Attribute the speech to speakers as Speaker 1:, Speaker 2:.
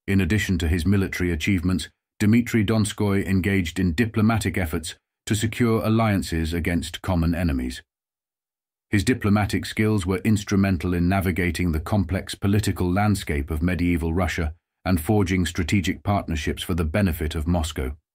Speaker 1: In addition to his military achievements, Dmitry Donskoy engaged in diplomatic efforts to secure alliances against common enemies. His diplomatic skills were instrumental in navigating the complex political landscape of medieval Russia and forging strategic partnerships for the benefit of Moscow.